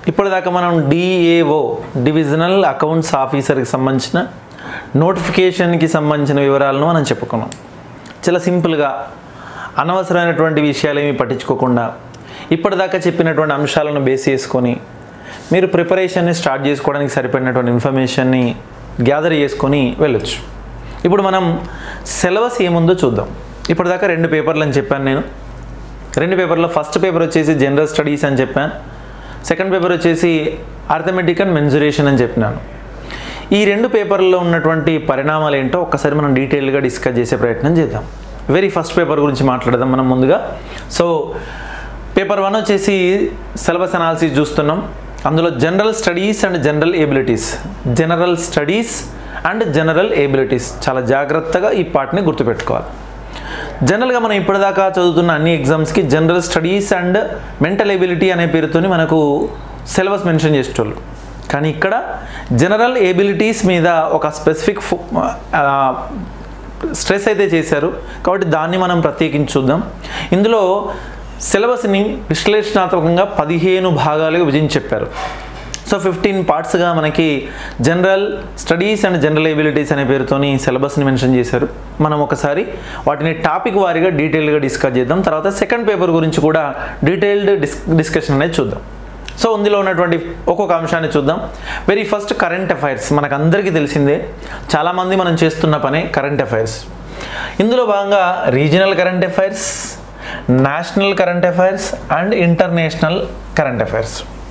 ఇప్పటిదాకా మనం DAO divisional accounts ఆఫీసర్కి సంబంధించిన నోటిఫికేషన్కి సంబంధించిన వివరాలను మనం చెప్పుకున్నాం. చాలా సింపుల్గా అనవసరమైనటువంటి విషయాలు ఏమీ పట్టించుకోకుండా ఇప్పటిదాకా చెప్పినటువంటి అంశాలను బేస్ చేసుకొని మీరు ప్రిపరేషన్ని స్టార్ట్ చేసుకోవడానికి సరిపడినటువంటి ఇన్ఫర్మేషన్ని గ్యాదర్ చేసుకొని వెళ్ళొచ్చు. ఇప్పుడు మనం సిలబస్ ఏముందో చూద్దాం. ఇప్పటిదాకా 2 పేపర్లు అని చెప్పాను నేను. 2 పేపర్లో ఫస్ట్ పేపర్ వచ్చేసి జనరల్ స్టడీస్ అని చెప్పాను. సెకండ్ పేపర్ వచ్చేసి అర్థమెటిక్ అండ్ మెన్సురేషన్ అని చెప్పినాను. ఈ 2 పేపర్లలో ఉన్నటువంటి పరిణామాలు ఏంటో ఒక్కసారి మనం డీటెయిల్గా డిస్కస్ చేసే ప్రయత్నం చేద్దాం. వెరీ ఫస్ట్ పేపర్ గురించి మాట్లాడదాం మనం ముందుగా. సో పేపర్ 1 వచ్చేసి సిలబస్ అనాలిసిస్ చూస్తున్నాం. అందులో general studies and general abilities, general studies and general abilities చాలా జాగ్రత్తగా ఈ పార్ట్ని గుర్తుపెట్టుకోవాలి. జనరల్గా మనం ఇప్పటిదాకా చదువుతున్న అన్ని ఎగ్జామ్స్కి general studies and mental ability అనే పేరుతోని మనకు సిలబస్ మెన్షన్ చేసేటోళ్ళు. కానీ ఇక్కడ జనరల్ ఎబిలిటీస్ మీద ఒక స్పెసిఫిక్ స్ట్రెస్ అయితే చేశారు కాబట్టి దాన్ని మనం ప్రత్యేకించి చూద్దాం. ఇందులో సిలబస్ని విశ్లేషణాత్మకంగా 15 భాగాలుగా విభజించి చెప్పారు. సో 15 పార్ట్స్గా మనకి general studies and general abilities అనే పేరుతోని సిలబస్ని మెన్షన్ చేశారు. మనం ఒకసారి వాటిని టాపిక్ వారీగా డీటెయిల్గా డిస్కస్ చేద్దాం. తర్వాత సెకండ్ పేపర్ గురించి కూడా డీటెయిల్డ్ డిస్కషన్ అనేది చూద్దాం. సో ఇందులో ఉన్నటువంటి ఒక్కొక్క అంశాన్ని చూద్దాం. Very first current affairs. మనకు అందరికీ తెలిసిందే, చాలామంది మనం చేస్తున్న పనే కరెంట్ అఫైర్స్. ఇందులో భాగంగా regional current affairs, national current affairs and international current affairs.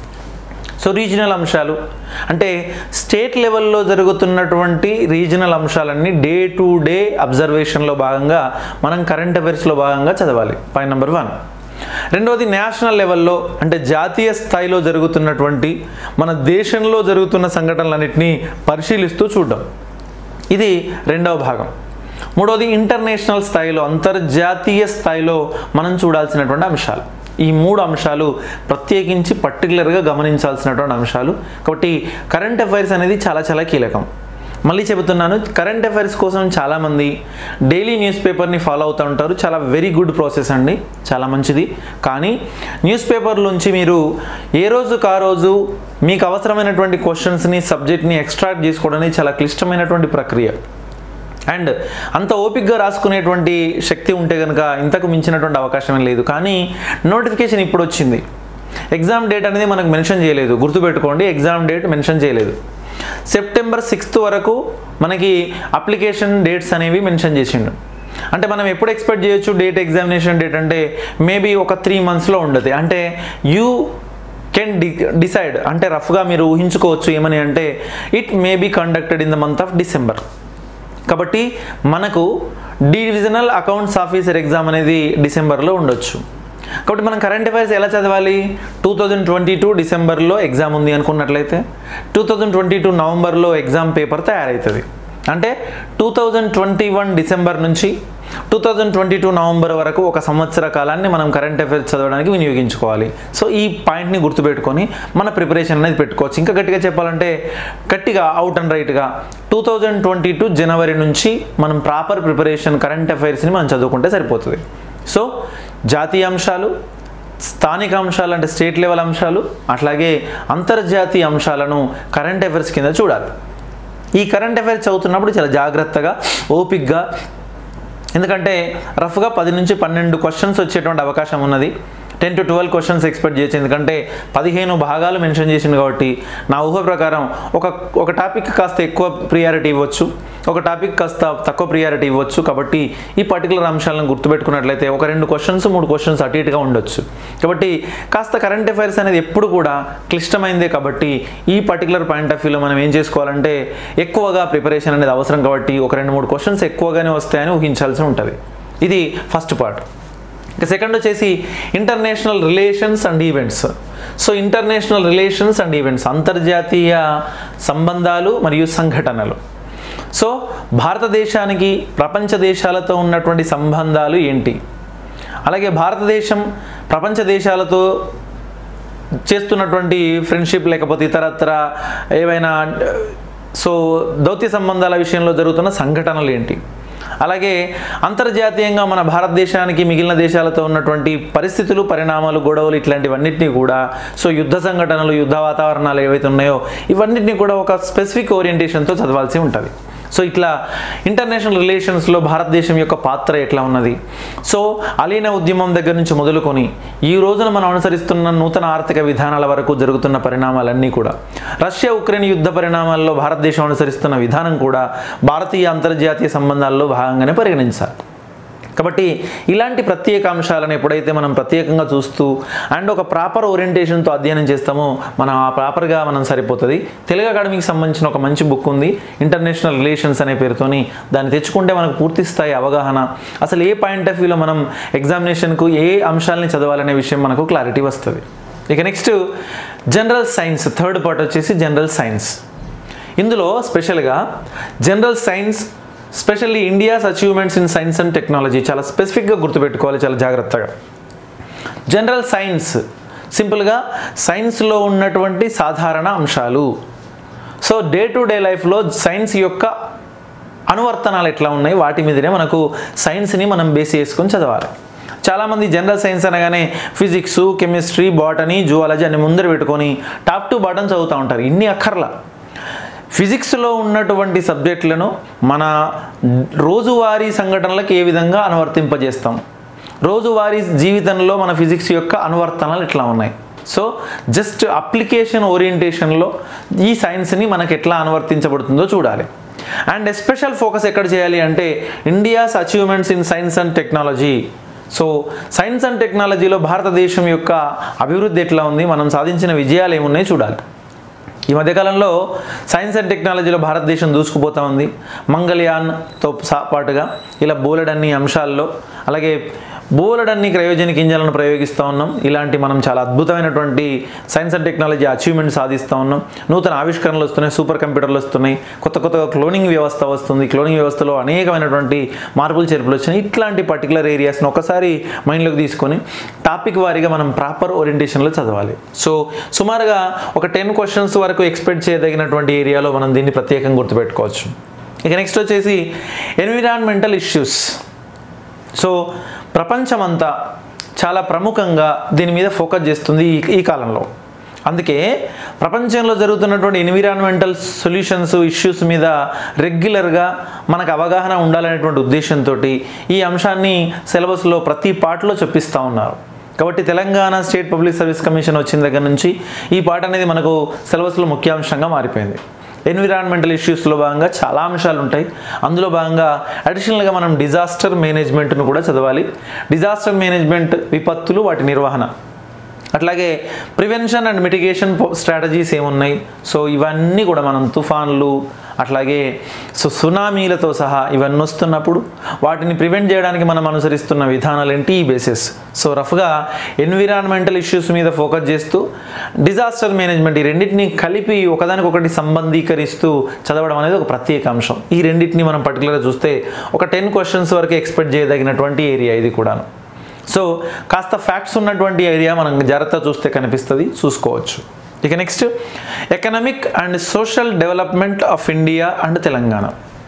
So regional అంశాలు అంటే స్టేట్ లెవెల్లో జరుగుతున్నటువంటి రీజనల్ అంశాలన్నీ డే టు డే అబ్జర్వేషన్లో భాగంగా మనం కరెంట్ అఫైర్స్లో భాగంగా చదవాలి. Point number 1. రెండవది నేషనల్ లెవెల్లో అంటే జాతీయ స్థాయిలో జరుగుతున్నటువంటి మన దేశంలో జరుగుతున్న సంఘటనలన్నింటినీ పరిశీలిస్తూ చూడడం, ఇది రెండవ భాగం. మూడవది ఇంటర్నేషనల్ స్థాయిలో అంతర్జాతీయ స్థాయిలో మనం చూడాల్సినటువంటి అంశాలు. ఈ 3 అంశాలు ప్రత్యేకించి పర్టికులర్గా గమనించాల్సినటువంటి అంశాలు. కాబట్టి కరెంట్ అఫైర్స్ అనేది చాలా చాలా కీలకం. మళ్ళీ చెబుతున్నాను, కరెంట్ అఫైర్స్ కోసం చాలామంది డైలీ న్యూస్ పేపర్ని ఫాలో అవుతూ ఉంటారు. చాలా వెరీ గుడ్ ప్రాసెస్ అండి, చాలా మంచిది. కానీ న్యూస్ పేపర్ నుంచి మీరు ఏ రోజుకు ఆ రోజు మీకు అవసరమైనటువంటి క్వశ్చన్స్ని సబ్జెక్ట్ని ఎక్స్ట్రాక్ట్ చేసుకోవడం అనేది చాలా క్లిష్టమైనటువంటి ప్రక్రియ. అండ్ అంత ఓపిక్గా రాసుకునేటువంటి శక్తి ఉంటే కనుక ఇంతకు మించినటువంటి అవకాశం లేదు. కానీ నోటిఫికేషన్ ఇప్పుడు వచ్చింది. ఎగ్జామ్ డేట్ అనేది మనకు మెన్షన్ చేయలేదు, గుర్తుపెట్టుకోండి. ఎగ్జామ్ డేట్ మెన్షన్ చేయలేదు. సెప్టెంబర్ 6 వరకు మనకి అప్లికేషన్ డేట్స్ అనేవి మెన్షన్ చేసిండు. అంటే మనం ఎప్పుడు ఎక్స్పెక్ట్ చేయొచ్చు డేట్, ఎగ్జామినేషన్ డేట్ అంటే మేబీ ఒక 3 monthsలో ఉండదు. అంటే యూ కెన్ డిసైడ్, అంటే రఫ్గా మీరు ఊహించుకోవచ్చు ఏమని అంటే it may be conducted in the month of December. కాబట్టి మనకు డివిజనల్ అకౌంట్స్ ఆఫీసర్ ఎగ్జామ్ అనేది డిసెంబర్లో ఉండొచ్చు. కాబట్టి మనం కరెంట్ అఫైర్స్ ఎలా చదవాలి? 2022 డిసెంబర్లో ఎగ్జామ్ ఉంది అనుకున్నట్లయితే 2022 నవంబర్లో ఎగ్జామ్ పేపర్ తయారవుతుంది. అంటే 2021 డిసెంబర్ నుంచి 2022 నవంబర్ వరకు ఒక సంవత్సర కాలాన్ని మనం కరెంట్ అఫైర్స్ చదవడానికి వినియోగించుకోవాలి. సో ఈ పాయింట్ని గుర్తుపెట్టుకొని మన ప్రిపరేషన్ అనేది పెట్టుకోవచ్చు. ఇంకా గట్టిగా చెప్పాలంటే గట్టిగా అవుట్ అండ్ రైట్గా 2022 జనవరి నుంచి మనం ప్రాపర్ ప్రిపరేషన్ కరెంట్ అఫైర్స్ని మనం చదువుకుంటే సరిపోతుంది. సో జాతీయ అంశాలు, స్థానిక అంశాలు అంటే స్టేట్ లెవెల్ అంశాలు, అట్లాగే అంతర్జాతీయ అంశాలను కరెంట్ అఫైర్స్ కింద చూడాలి. ఈ కరెంట్ అఫైర్స్ చదువుతున్నప్పుడు చాలా జాగ్రత్తగా, ఓపిక్గా, ఎందుకంటే రఫ్గా 10 నుంచి 12 క్వశ్చన్స్ వచ్చేటువంటి అవకాశం ఉన్నది. 10 to 12 క్వశ్చన్స్ ఎక్స్పెక్ట్ చేయొచ్చు. ఎందుకంటే 15 భాగాలు మెన్షన్ చేసింది కాబట్టి నా ఊహ ప్రకారం ఒక టాపిక్ కాస్త ఎక్కువ ప్రియారిటీ ఇవ్వచ్చు, ఒక టాపిక్ కాస్త తక్కువ ప్రియారిటీ ఇవ్వచ్చు. కాబట్టి ఈ పర్టికులర్ అంశాలను గుర్తుపెట్టుకున్నట్లయితే ఒక 2 క్వశ్చన్స్ 3 క్వశ్చన్స్ అటు ఇటుగా ఉండొచ్చు. కాబట్టి కాస్త కరెంట్ అఫైర్స్ అనేది ఎప్పుడు కూడా క్లిష్టమైందే. కాబట్టి ఈ పర్టికులర్ పాయింట్ ఆఫ్ వ్యూలో మనం ఏం చేసుకోవాలంటే ఎక్కువగా ప్రిపరేషన్ అనేది అవసరం. కాబట్టి ఒక 2-3 క్వశ్చన్స్ ఎక్కువగానే వస్తాయని ఊహించాల్సి ఉంటుంది. ఇది ఫస్ట్ పార్ట్. ఇక సెకండ్ వచ్చేసి international relations and events. So international relations and events అంతర్జాతీయ సంబంధాలు మరియు సంఘటనలు. సో భారతదేశానికి ప్రపంచ దేశాలతో ఉన్నటువంటి సంబంధాలు ఏంటి, అలాగే భారతదేశం ప్రపంచ దేశాలతో చేస్తున్నటువంటి ఫ్రెండ్షిప్ లేకపోతే ఇతరత్ర ఏవైనా సో దౌత్య సంబంధాల విషయంలో జరుగుతున్న సంఘటనలు ఏంటి, అలాగే అంతర్జాతీయంగా మన భారతదేశానికి మిగిలిన దేశాలతో ఉన్నటువంటి పరిస్థితులు, పరిణామాలు, గొడవలు ఇట్లాంటివన్నిటినీ కూడా, సో యుద్ధ సంఘటనలు, యుద్ధ వాతావరణాలు ఏవైతే ఉన్నాయో ఇవన్నిటినీ కూడా ఒక స్పెసిఫిక్ ఓరియంటేషన్తో చదవాల్సి ఉంటుంది. సో ఇట్లా ఇంటర్నేషనల్ రిలేషన్స్లో భారతదేశం యొక్క పాత్ర ఎట్లా ఉన్నది, సో అలీన ఉద్యమం దగ్గర నుంచి మొదలుకొని ఈ రోజున మనం అనుసరిస్తున్న నూతన ఆర్థిక విధానాల వరకు జరుగుతున్న పరిణామాలన్నీ కూడా, రష్యా ఉక్రెయిన్ యుద్ధ పరిణామాల్లో భారతదేశం అనుసరిస్తున్న విధానం కూడా భారతీయ అంతర్జాతీయ సంబంధాల్లో భాగంగానే పరిగణించాలి. కాబట్టి ఇలాంటి ప్రత్యేక అంశాలను ఎప్పుడైతే మనం ప్రత్యేకంగా చూస్తూ అండ్ ఒక ప్రాపర్ ఓరియంటేషన్తో అధ్యయనం చేస్తామో మనం ఆ ప్రాపర్గా మనం సరిపోతుంది. తెలుగు అకాడమీకి సంబంధించిన ఒక మంచి బుక్ ఉంది, ఇంటర్నేషనల్ రిలేషన్స్ అనే పేరుతోని. దాన్ని తెచ్చుకుంటే మనకు పూర్తి స్థాయి అవగాహన, అసలు ఏ పాయింట్ ఆఫ్ వ్యూలో మనం ఎగ్జామినేషన్కు ఏ అంశాలని చదవాలనే విషయం మనకు క్లారిటీ వస్తుంది. ఇక next general science, third part వచ్చేసి జనరల్ సైన్స్. ఇందులో స్పెషల్గా general science, specially India's achievements in science and technology చాలా స్పెసిఫిక్గా గుర్తుపెట్టుకోవాలి, చాలా జాగ్రత్తగా. జనరల్ సైన్స్ సింపుల్గా సైన్స్లో ఉన్నటువంటి సాధారణ అంశాలు. సో డే టు డే లైఫ్లో సైన్స్ యొక్క అనువర్తనాలు ఎట్లా ఉన్నాయి వాటి మీదనే మనకు సైన్స్ని మనం బేస్ చేసుకొని చదవాలి. చాలామంది జనరల్ సైన్స్ అనగానే ఫిజిక్స్, కెమిస్ట్రీ, బాటనీ, జువాలజీ అని ముందర పెట్టుకొని టాప్ టు బాటమ్ చదువుతూ ఉంటారు. ఇన్ని అక్కర్లా. ఫిజిక్స్లో ఉన్నటువంటి సబ్జెక్టులను మన రోజువారీ సంఘటనలకు ఏ విధంగా అనువర్తింపజేస్తాం, రోజువారీ జీవితంలో మన ఫిజిక్స్ యొక్క అనువర్తనాలు ఎట్లా ఉన్నాయి, సో జస్ట్ అప్లికేషన్ ఓరియంటేషన్లో ఈ సైన్స్ని మనకు ఎట్లా అనువర్తించబడుతుందో చూడాలి. అండ్ ఎస్పెషల్ ఫోకస్ ఎక్కడ చేయాలి అంటే India's achievements in science and technology. So science and టెక్నాలజీలో భారతదేశం యొక్క అభివృద్ధి ఎట్లా ఉంది, మనం సాధించిన విజయాలు ఏమున్నాయి చూడాలి. ఈ మధ్యకాలంలో సైన్స్ అండ్ టెక్నాలజీలో భారతదేశం దూసుకుపోతూ ఉంది. మంగళయాన్తో పాటుగా ఇలా బోలెడన్ని అంశాల్లో, అలాగే బోలెడన్ని క్రయోజనిక్ ఇంజన్లను ప్రయోగిస్తూ ఉన్నాం. ఇలాంటి మనం చాలా అద్భుతమైనటువంటి సైన్స్ అండ్ టెక్నాలజీ అచీవ్మెంట్ సాధిస్తూ ఉన్నాం. నూతన ఆవిష్కరణలు వస్తున్నాయి, సూపర్ కంప్యూటర్లు వస్తున్నాయి, కొత్త క్లోనింగ్ వ్యవస్థ వస్తుంది. క్లోనింగ్ వ్యవస్థలో అనేకమైనటువంటి మార్పులు చేర్పులు వచ్చినాయి. ఇట్లాంటి పర్టికులర్ ఏరియాస్ని ఒకసారి మైండ్లోకి తీసుకొని టాపిక్ వారీగా మనం ప్రాపర్ ఓరియంటేషన్లో చదవాలి. సో సుమారుగా ఒక 10 క్వశ్చన్స్ వరకు ఎక్స్పెక్ట్ చేయదగినటువంటి ఏరియాలో మనం దీన్ని ప్రత్యేకంగా గుర్తుపెట్టుకోవచ్చు. ఇక నెక్స్ట్ వచ్చేసి ఎన్విరాన్మెంటల్ ఇష్యూస్. సో ప్రపంచమంతా చాలా ప్రముఖంగా దీని మీద ఫోకస్ చేస్తుంది ఈ కాలంలో. అందుకే ప్రపంచంలో జరుగుతున్నటువంటి ఎన్విరాన్మెంటల్ సొల్యూషన్స్, ఇష్యూస్ మీద రెగ్యులర్గా మనకు అవగాహన ఉండాలనేటువంటి ఉద్దేశంతో ఈ అంశాన్ని సిలబస్లో ప్రతి పార్ట్లో చెప్పిస్తూ ఉన్నారు. కాబట్టి Telangana state public service commission వచ్చిన దగ్గర నుంచి ఈ పార్ట్ అనేది మనకు సిలబస్లో ముఖ్యాంశంగా మారిపోయింది. ఎన్విరాన్మెంటల్ ఇష్యూస్లో భాగంగా చాలా అంశాలు ఉంటాయి. అందులో భాగంగా అడిషనల్గా మనం డిజాస్టర్ మేనేజ్మెంట్ను కూడా చదవాలి. డిజాస్టర్ మేనేజ్మెంట్, విపత్తులు, వాటి నిర్వహణ, అట్లాగే ప్రివెన్షన్ అండ్ మిటిగేషన్ స్ట్రాటజీస్ ఏమున్నాయి, సో ఇవన్నీ కూడా మనం తుఫాన్లు, అట్లాగే సునామీలతో సహా ఇవన్నీ వస్తున్నప్పుడు వాటిని ప్రివెంట్ చేయడానికి మనం అనుసరిస్తున్న విధానాలు ఏంటి, ఈ బేసిస్. సో రఫ్గా ఎన్విరాన్మెంటల్ ఇష్యూస్ మీద ఫోకస్ చేస్తూ డిజాస్టర్ మేనేజ్మెంట్, ఈ రెండింటిని కలిపి ఒకదానికొకటి సంబంధీకరిస్తూ చదవడం అనేది ఒక ప్రత్యేక అంశం. ఈ రెండింటిని మనం పర్టికులర్గా చూస్తే ఒక 10 క్వశ్చన్స్ వరకు ఎక్స్పెక్ట్ చేయదగినటువంటి ఏరియా ఇది కూడా. సో కాస్త ఫ్యాక్ట్స్ ఉన్నటువంటి ఏరియా మనం జాగ్రత్తగా చూస్తే కనిపిస్తుంది, చూసుకోవచ్చు. ఇక next economic and social development of India and Telangana.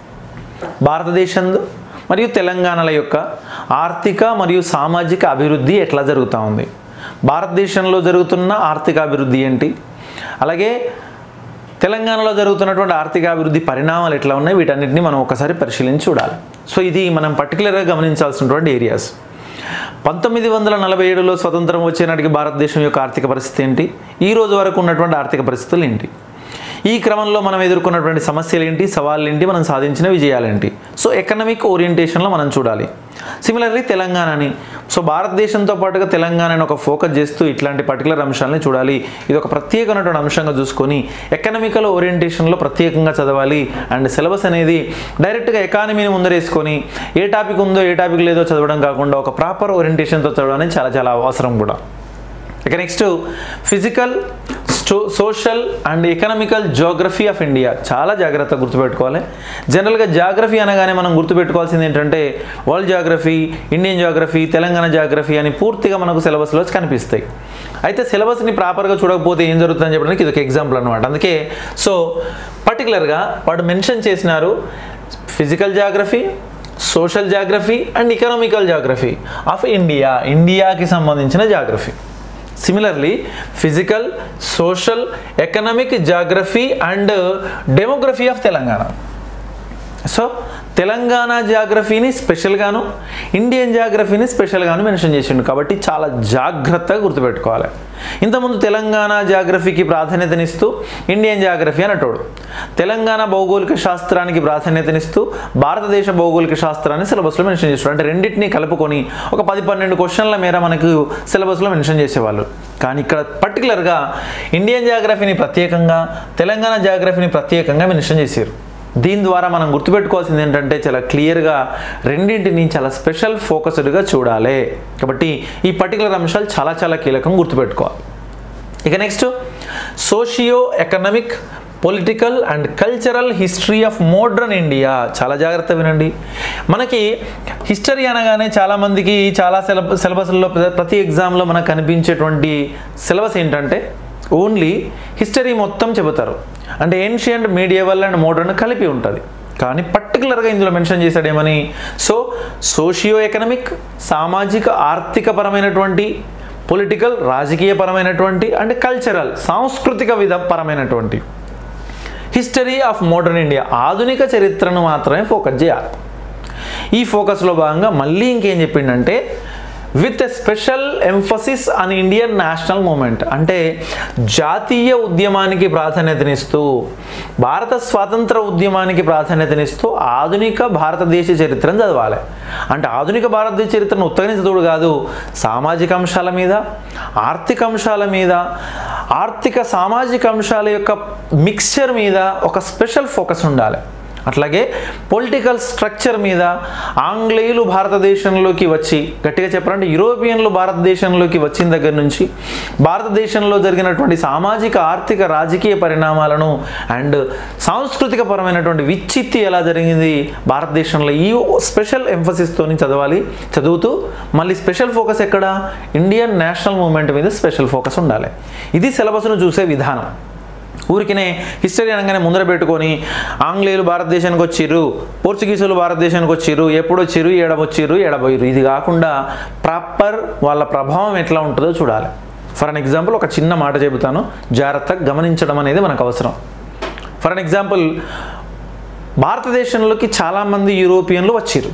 భారతదేశం మరియు తెలంగాణల యొక్క ఆర్థిక మరియు సామాజిక అభివృద్ధి ఎట్లా జరుగుతూ ఉంది, భారతదేశంలో జరుగుతున్న ఆర్థిక అభివృద్ధి ఏంటి, అలాగే తెలంగాణలో జరుగుతున్నటువంటి ఆర్థిక అభివృద్ధి పరిణామాలు ఎట్లా ఉన్నాయి, వీటన్నిటిని మనం ఒకసారి పరిశీలించి చూడాలి. సో ఇది మనం పర్టికులర్గా గమనించాల్సినటువంటి ఏరియాస్. 1947లో స్వతంత్రం వచ్చే నాటికి భారతదేశం యొక్క ఆర్థిక పరిస్థితి ఏంటి, ఈ రోజు వరకు ఉన్నటువంటి ఆర్థిక పరిస్థితులు ఏంటి, ఈ క్రమంలో మనం ఎదుర్కొన్నటువంటి సమస్యలు ఏంటి, సవాళ్ళు ఏంటి, మనం సాధించిన విజయాలు ఏంటి. సో ఎకనామిక్ ఓరియంటేషన్లో మనం చూడాలి. సిమిలర్లీ తెలంగాణని, సో భారతదేశంతో పాటుగా తెలంగాణని ఒక ఫోకస్ చేస్తూ ఇట్లాంటి పర్టికులర్ అంశాలని చూడాలి. ఇది ఒక ప్రత్యేకమైనటువంటి అంశంగా చూసుకొని ఎకనామికల్ ఓరియంటేషన్లో ప్రత్యేకంగా చదవాలి. అండ్ సిలబస్ అనేది డైరెక్ట్గా ఎకానమీని ముందరేసుకొని ఏ టాపిక్ ఉందో ఏ టాపిక్ లేదో చదవడం కాకుండా ఒక ప్రాపర్ ఓరియంటేషన్తో చదవడం అనేది చాలా చాలా అవసరం కూడా. ఇక next physical, social and economical geography of India. చాలా జాగ్రత్తగా గుర్తుపెట్టుకోవాలి. జనరల్గా జాగ్రఫీ అనగానే మనం గుర్తుపెట్టుకోవాల్సింది ఏంటంటే world geography, Indian geography, Telangana geography అని పూర్తిగా మనకు సిలబస్లో కనిపిస్తాయి. అయితే సిలబస్ని ప్రాపర్గా చూడకపోతే ఏం జరుగుతుందని చెప్పడానికి ఇది ఒక ఎగ్జాంపుల్ అనమాట. అందుకే సో పర్టికులర్గా వాడు మెన్షన్ చేసినారు physical geography, social geography and economical geography of India, ఇండియాకి సంబంధించిన geography. Similarly physical, social, economic geography and demography of Telangana. So Telangana జాగ్రఫీని స్పెషల్గాను, ఇండియన్ జాగ్రఫీని స్పెషల్గాను మెన్షన్ చేసిండు. కాబట్టి చాలా జాగ్రత్తగా గుర్తుపెట్టుకోవాలి. ఇంతకుముందు తెలంగాణ జాగ్రఫీకి ప్రాధాన్యతనిస్తూ ఇండియన్ జాగ్రఫీ అనేటోడు, తెలంగాణ భౌగోళిక శాస్త్రానికి ప్రాధాన్యతనిస్తూ భారతదేశ భౌగోళిక శాస్త్రాన్ని సిలబస్లో మెన్షన్ చేస్తాడు. అంటే రెండింటినీ కలుపుకొని ఒక 10-12 క్వశ్చన్ల మేర మనకు సిలబస్లో మెన్షన్ చేసేవాళ్ళు. కానీ ఇక్కడ పర్టికులర్గా ఇండియన్ జాగ్రఫీని ప్రత్యేకంగా, తెలంగాణ జాగ్రఫీని ప్రత్యేకంగా మెన్షన్ చేశారు. దీని ద్వారా మనం గుర్తుపెట్టుకోవాల్సింది ఏంటంటే చాలా క్లియర్గా రెండింటిని చాలా స్పెషల్ ఫోకస్డ్గా చూడాలి. కాబట్టి ఈ పర్టికులర్ అంశాలు చాలా చాలా కీలకం, గుర్తుపెట్టుకోవాలి. ఇక next socio economic, political and cultural history of modern India. చాలా జాగ్రత్త వినండి. మనకి హిస్టరీ అనగానే చాలామందికి చాలా సిలబస్లో ప్రతి ఎగ్జామ్లో మనకు కనిపించేటువంటి సిలబస్ ఏంటంటే ఓన్లీ హిస్టరీ మొత్తం చెబుతారు. అంటే ఏన్షియంట్, మీడియేవల్ అండ్ మోడర్న్ కలిపి ఉంటుంది. కానీ పర్టికులర్గా ఇందులో మెన్షన్ చేశాడు ఏమని, సోషియో ఎకనామిక్, సామాజిక ఆర్థిక పరమైనటువంటి, పొలిటికల్ రాజకీయపరమైనటువంటి అండ్ కల్చరల్ సాంస్కృతిక పరమైనటువంటి హిస్టరీ ఆఫ్ మోడర్న్ ఇండియా, ఆధునిక చరిత్రను మాత్రమే ఫోకస్ చేయాలి. ఈ ఫోకస్లో భాగంగా మళ్ళీ ఇంకేం చెప్పిండంటే with a special emphasis on Indian national movement. అంటే జాతీయ ఉద్యమానికి ప్రాధాన్యతనిస్తూ, భారత స్వాతంత్ర ఉద్యమానికి ప్రాధాన్యతనిస్తూ ఆధునిక భారతదేశ చరిత్రను చదవాలి. అంటే ఆధునిక భారతదేశ చరిత్రను ఉత్తగానే చదువుడు కాదు, సామాజిక అంశాల మీద, ఆర్థిక అంశాల మీద, ఆర్థిక సామాజిక అంశాల యొక్క మిక్స్చర్ మీద ఒక స్పెషల్ ఫోకస్ ఉండాలి. అట్లాగే పొలిటికల్ స్ట్రక్చర్ మీద, ఆంగ్లేయులు భారతదేశంలోకి వచ్చి, గట్టిగా చెప్పాలంటే యూరోపియన్లు భారతదేశంలోకి వచ్చిన దగ్గర నుంచి భారతదేశంలో జరిగినటువంటి సామాజిక, ఆర్థిక, రాజకీయ పరిణామాలను అండ్ సాంస్కృతిక పరమైనటువంటి విచ్చిత్తి ఎలా జరిగింది భారతదేశంలో, ఈ స్పెషల్ ఎంఫసిస్తోని చదవాలి. చదువుతూ మళ్ళీ స్పెషల్ ఫోకస్ ఎక్కడ, ఇండియన్ నేషనల్ మూమెంట్ మీద స్పెషల్ ఫోకస్ ఉండాలి. ఇది సిలబస్ను చూసే విధానం. ఊరికినే హిస్టరీ అనగానే ముందర పెట్టుకొని ఆంగ్లేయులు భారతదేశానికి వచ్చిర్రు, పోర్చుగీసులు భారతదేశానికి వచ్చిర్రు, ఎప్పుడు వచ్చిర్రు, ఏడవచ్చిర్రు, ఏడబోయిర్రు, ఇది కాకుండా ప్రాపర్ వాళ్ళ ప్రభావం ఎట్లా ఉంటుందో చూడాలి. ఫర్ అన్ ఎగ్జాంపుల్ ఒక చిన్న మాట చెబుతాను, జాగ్రత్తగా గమనించడం అనేది మనకు అవసరం. ఫర్ అన్ ఎగ్జాంపుల్ భారతదేశంలోకి చాలామంది యూరోపియన్లు వచ్చిర్రు,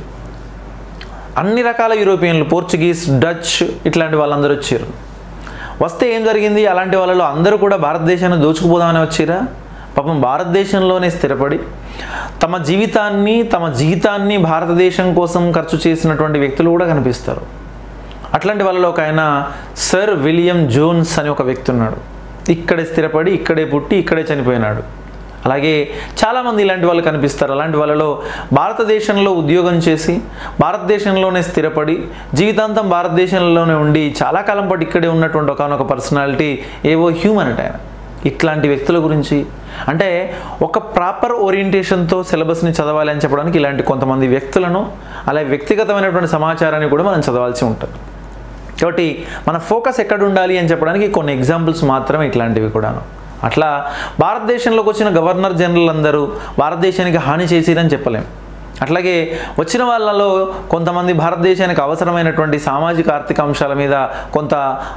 అన్ని రకాల యూరోపియన్లు, పోర్చుగీస్, డచ్ ఇట్లాంటి వాళ్ళందరూ వచ్చారు. వస్తే ఏం జరిగింది, అలాంటి వాళ్ళలో అందరూ కూడా భారతదేశాన్ని దోచుకుపోదామని వచ్చిరా? పాపం భారతదేశంలోనే స్థిరపడి తమ జీవితాన్ని భారతదేశం కోసం ఖర్చు చేసినటువంటి వ్యక్తులు కూడా కనిపిస్తారు. అట్లాంటి వాళ్ళలో ఒక ఆయన సర్ విలియం జోన్స్ అని ఒక వ్యక్తి ఉన్నాడు. ఇక్కడే స్థిరపడి, ఇక్కడే పుట్టి, ఇక్కడే చనిపోయినాడు. అలాగే చాలామంది ఇలాంటి వాళ్ళు కనిపిస్తారు. అలాంటి వాళ్ళలో భారతదేశంలో ఉద్యోగం చేసి, భారతదేశంలోనే స్థిరపడి, జీవితాంతం భారతదేశంలోనే ఉండి చాలా కాలం పాటు ఇక్కడే ఉన్నటువంటి ఒకనొక పర్సనాలిటీ ఏవో హ్యూమన్ అంటే ఆయన. ఇట్లాంటి వ్యక్తుల గురించి అంటే ఒక ప్రాపర్ ఓరియంటేషన్తో సిలబస్ని చదవాలి అని చెప్పడానికి ఇలాంటి కొంతమంది వ్యక్తులను, అలాగే వ్యక్తిగతమైనటువంటి సమాచారాన్ని కూడా మనం చదవాల్సి ఉంటుంది. కాబట్టి మన ఫోకస్ ఎక్కడ ఉండాలి అని చెప్పడానికి కొన్ని ఎగ్జాంపుల్స్ మాత్రమే ఇట్లాంటివి కూడాను. అట్లా భారతదేశంలోకి వచ్చిన గవర్నర్ జనరల్ అందరూ భారతదేశానికి హాని చేసిరని చెప్పలేం. అట్లాగే వచ్చిన వాళ్ళలో కొంతమంది భారతదేశానికి అవసరమైనటువంటి సామాజిక, ఆర్థిక అంశాల మీద కొంత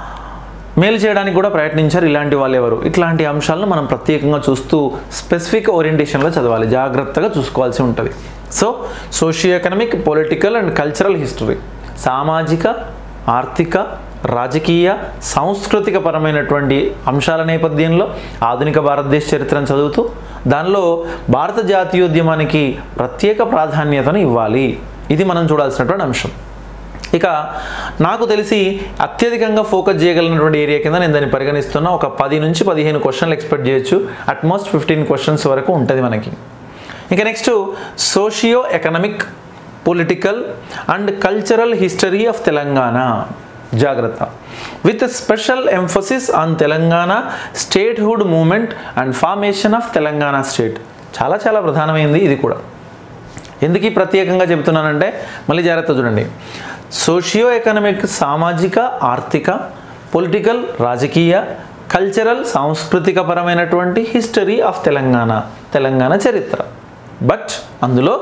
మేలు చేయడానికి కూడా ప్రయత్నించారు. ఇలాంటి వాళ్ళు ఎవరు? ఇట్లాంటి అంశాలను మనం ప్రత్యేకంగా చూస్తూ స్పెసిఫిక్ ఓరియంటేషన్లో చదవాలి, జాగ్రత్తగా చూసుకోవాల్సి ఉంటుంది. So socio economic, political and cultural history, సామాజిక, ఆర్థిక, రాజకీయ, సాంస్కృతిక పరమైనటువంటి అంశాల నేపథ్యంలో ఆధునిక భారతదేశ చరిత్రను చదువుతూ దానిలో భారత జాతీయోద్యమానికి ప్రత్యేక ప్రాధాన్యతను ఇవ్వాలి. ఇది మనం చూడాల్సినటువంటి అంశం. ఇక నాకు తెలిసి అత్యధికంగా ఫోకస్ చేయగలిగినటువంటి ఏరియా కింద నేను దాన్ని పరిగణిస్తున్నా. ఒక 10 నుంచి 15 క్వశ్చన్లు ఎక్స్పెక్ట్ చేయొచ్చు. అట్మోస్ట్ 15 క్వశ్చన్స్ వరకు ఉంటుంది మనకి. ఇక next socio economic, political and cultural history of Telangana. జాగ్రత్త, with special emphasis on Telangana statehood movement and formation of Telangana state. చాలా చాలా ప్రధానమైంది ఇది కూడా. ఎందుకు ప్రత్యేకంగా చెబుతున్నానంటే మళ్ళీ జాగ్రత్త చూడండి. సోషియో ఎకనామిక్ సామాజిక, ఆర్థిక, పొలిటికల్ రాజకీయ, కల్చరల్ సాంస్కృతిక పరమైనటువంటి హిస్టరీ ఆఫ్ తెలంగాణ, తెలంగాణ చరిత్ర. బట్ అందులో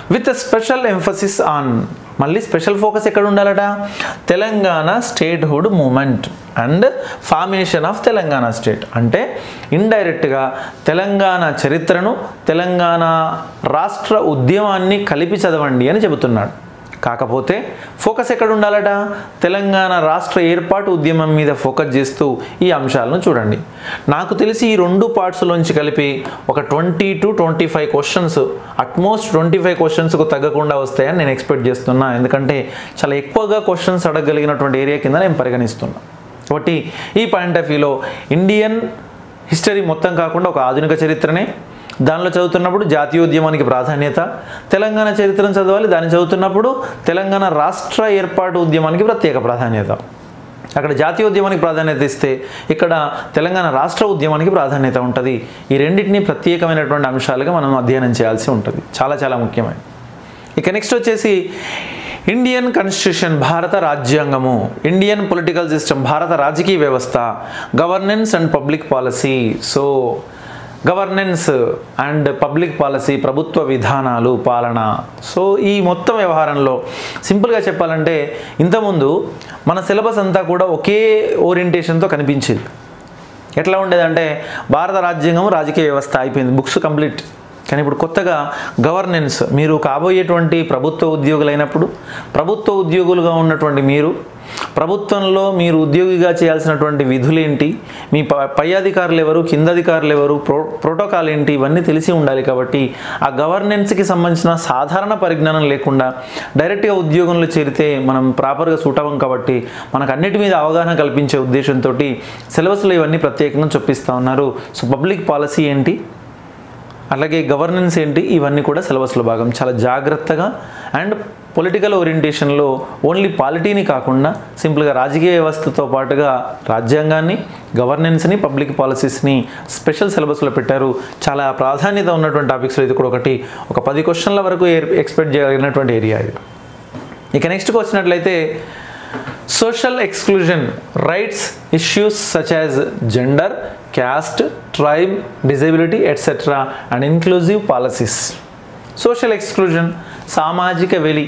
విత్ స్పెషల్ ఎంఫసిస్ ఆన్, మళ్ళీ స్పెషల్ ఫోకస్ ఎక్కడ ఉండాలట, Telangana statehood movement and formation of Telangana state. అంటే ఇండైరెక్ట్గా తెలంగాణ చరిత్రను, తెలంగాణ రాష్ట్ర ఉద్యమాన్ని కలిపి చదవండి అని చెబుతున్నాడు. కాకపోతే ఫోకస్ ఎక్కడ ఉండాలట, తెలంగాణ రాష్ట్ర ఏర్పాటు ఉద్యమం మీద ఫోకస్ చేస్తూ ఈ అంశాలను చూడండి. నాకు తెలిసి ఈ 2 పార్ట్స్లోంచి కలిపి ఒక 20 to 25 క్వశ్చన్స్, అట్మోస్ట్ 25 క్వశ్చన్స్కు తగ్గకుండా వస్తాయని నేను ఎక్స్పెక్ట్ చేస్తున్నా. ఎందుకంటే చాలా ఎక్కువగా క్వశ్చన్స్ అడగగలిగినటువంటి ఏరియా కింద నేను పరిగణిస్తున్నా. కాబట్టి ఈ పాయింట్ ఆఫ్ వ్యూలో ఇండియన్ హిస్టరీ మొత్తం కాకుండా ఒక ఆధునిక చరిత్రనే, దానిలో చదువుతున్నప్పుడు జాతీయోద్యమానికి ప్రాధాన్యత, తెలంగాణ చరిత్రను చదవాలి, దాన్ని చదువుతున్నప్పుడు తెలంగాణ రాష్ట్ర ఏర్పాటు ఉద్యమానికి ప్రత్యేక ప్రాధాన్యత. అక్కడ జాతీయోద్యమానికి ప్రాధాన్యత ఇస్తే ఇక్కడ తెలంగాణ రాష్ట్ర ఉద్యమానికి ప్రాధాన్యత ఉంటుంది. ఈ రెండింటినీ ప్రత్యేకమైనటువంటి అంశాలుగా మనం అధ్యయనం చేయాల్సి ఉంటుంది, చాలా చాలా ముఖ్యమైన. ఇక నెక్స్ట్ వచ్చేసి ఇండియన్ కాన్స్టిట్యూషన్, భారత రాజ్యాంగము, ఇండియన్ పొలిటికల్ సిస్టమ్, భారత రాజకీయ వ్యవస్థ, governance and public policy. So governance and public policy, ప్రభుత్వ విధానాలు, పాలన. సో ఈ మొత్తం వ్యవహారంలో సింపుల్గా చెప్పాలంటే ఇంతకుముందు మన సిలబస్ అంతా కూడా ఒకే ఓరియంటేషన్తో కనిపించేది. ఎట్లా ఉండేదంటే భారత రాజ్యాంగం, రాజకీయ వ్యవస్థ అయిపోయింది, బుక్స్ కంప్లీట్. కానీ ఇప్పుడు కొత్తగా గవర్నెన్స్, మీరు కాబోయేటువంటి ప్రభుత్వ ఉద్యోగులైనప్పుడు, ప్రభుత్వ ఉద్యోగులుగా ఉన్నటువంటి మీరు ప్రభుత్వంలో మీరు ఉద్యోగిగా చేయాల్సినటువంటి విధులేంటి, మీ పై అధికారులు ఎవరు, కింద అధికారులు ఎవరు, ప్రోటోకాల్ ఏంటి, ఇవన్నీ తెలిసి ఉండాలి. కాబట్టి ఆ గవర్నెన్స్కి సంబంధించిన సాధారణ పరిజ్ఞానం లేకుండా డైరెక్ట్గా ఉద్యోగంలో చేరితే మనం ప్రాపర్గా సూట్ అవ్వం. కాబట్టి మనకు అన్నిటి మీద అవగాహన కల్పించే ఉద్దేశంతో సిలబస్లో ఇవన్నీ ప్రత్యేకంగా చొప్పిస్తూ ఉన్నారు. సో పబ్లిక్ పాలసీ ఏంటి, అలాగే గవర్నెన్స్ ఏంటి, ఇవన్నీ కూడా సిలబస్లో భాగం. చాలా జాగ్రత్తగా అండ్ పొలిటికల్ ఓరియంటేషన్లో ఓన్లీ పాలిటీని కాకుండా సింపుల్గా రాజకీయ వ్యవస్థతో పాటుగా రాజ్యాంగాన్ని, గవర్నెన్స్ని, పబ్లిక్ పాలసీస్ని స్పెషల్ సిలబస్లో పెట్టారు. చాలా ప్రాధాన్యత ఉన్నటువంటి టాపిక్స్లో ఇది కూడా ఒకటి. ఒక 10 క్వశ్చన్ల వరకు ఎక్స్పెక్ట్ చేయగలిగినటువంటి ఏరియా ఇది. ఇక నెక్స్ట్కి వచ్చినట్లయితే social exclusion, rights issues such as gender, caste, tribe, disability, etc. and inclusive policies. Social exclusion, సామాజిక వెలి.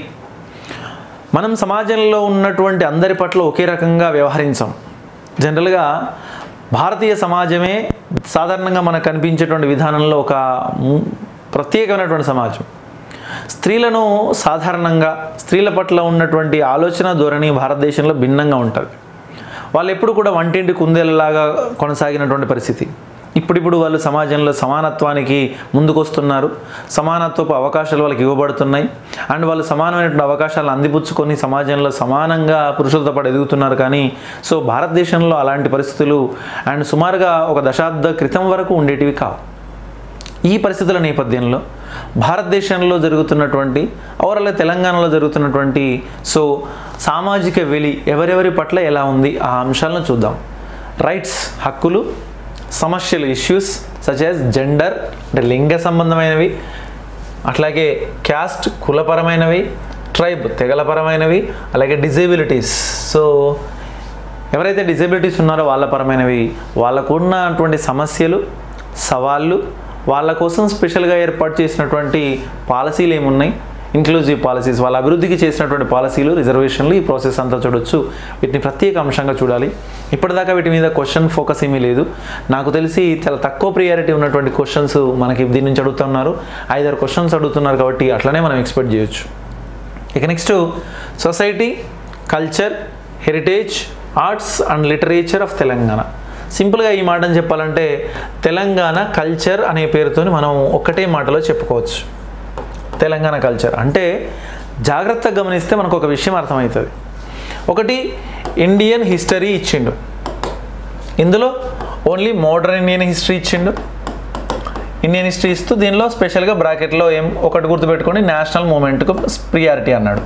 మనం సమాజంలో ఉన్నటువంటి అందరి పట్ల ఒకే రకంగా వ్యవహరించాం. జనరల్గా భారతీయ సమాజమే సాధారణంగా మనకు కనిపించేటువంటి విధానంలో ఒక ప్రత్యేకమైనటువంటి సమాజం. స్త్రీలను సాధారణంగా స్త్రీల పట్ల ఉన్నటువంటి ఆలోచన ధోరణి భారతదేశంలో భిన్నంగా ఉంటుంది. వాళ్ళు ఎప్పుడు కూడా వంటింటి కుందేలలాగా కొనసాగినటువంటి పరిస్థితి. ఇప్పుడు వాళ్ళు సమాజంలో సమానత్వానికి ముందుకొస్తున్నారు, సమానత్వపు అవకాశాలు వాళ్ళకి ఇవ్వబడుతున్నాయి అండ్ వాళ్ళు సమానమైనటువంటి అవకాశాలను అందిపుచ్చుకొని సమాజంలో సమానంగా పురుషులతో పాటు ఎదుగుతున్నారు. కానీ సో భారతదేశంలో అలాంటి పరిస్థితులు అండ్ సుమారుగా ఒక దశాబ్ద క్రితం వరకు ఉండేటివి కావు. ఈ పరిస్థితుల నేపథ్యంలో భారతదేశంలో జరుగుతున్నటువంటి ఓవరాల్గా తెలంగాణలో జరుగుతున్నటువంటి సో సామాజిక వెలి ఎవరెవరి పట్ల ఎలా ఉంది ఆ అంశాలను చూద్దాం. రైట్స్, హక్కులు, సమస్యలు, ఇష్యూస్ సచ్ యాజ్ జెండర్ అంటే లింగ సంబంధమైనవి, అట్లాగే క్యాస్ట్ కులపరమైనవి, ట్రైబ్ తెగలపరమైనవి, అలాగే డిజేబిలిటీస్ సో ఎవరైతే డిజేబిలిటీస్ ఉన్నారో వాళ్ళ పరమైనవి, వాళ్ళకు ఉన్నటువంటి సమస్యలు, సవాళ్ళు, వాళ్ళ కోసం స్పెషల్గా ఏర్పాటు చేసినటువంటి పాలసీలు ఏమున్నాయి, ఇంక్లూజివ్ పాలసీస్, వాళ్ళ అభివృద్ధికి చేసినటువంటి పాలసీలు, రిజర్వేషన్లు, ఈ ప్రాసెస్ అంతా చూడొచ్చు. వీటిని ప్రత్యేక అంశంగా చూడాలి. ఇప్పటిదాకా వీటి మీద క్వశ్చన్ ఫోకస్ ఏమీ లేదు. నాకు తెలిసి చాలా తక్కువ ప్రియారిటీ ఉన్నటువంటి క్వశ్చన్స్ మనకి దీని నుంచి అడుగుతున్నారు. 5-6 క్వశ్చన్స్ అడుగుతున్నారు కాబట్టి అట్లనే మనం ఎక్స్పెక్ట్ చేయొచ్చు. ఇక next society, culture, heritage, arts and literature of Telangana. సింపుల్గా ఈ మాటను చెప్పాలంటే తెలంగాణ కల్చర్ అనే పేరుతో మనం ఒక్కటే మాటలో చెప్పుకోవచ్చు. తెలంగాణ కల్చర్ అంటే జాగ్రత్తగా గమనిస్తే మనకు ఒక విషయం అర్థమవుతుంది. ఒకటి ఇండియన్ హిస్టరీ ఇచ్చిండు, ఇందులో ఓన్లీ మోడర్న్ ఇండియన్ హిస్టరీ ఇచ్చిండు. ఇండియన్ హిస్టరీ ఇస్తూ దీనిలో స్పెషల్గా బ్రాకెట్లో ఒకటి గుర్తుపెట్టుకొని నేషనల్ మూమెంట్కు ప్రియారిటీ అన్నాడు.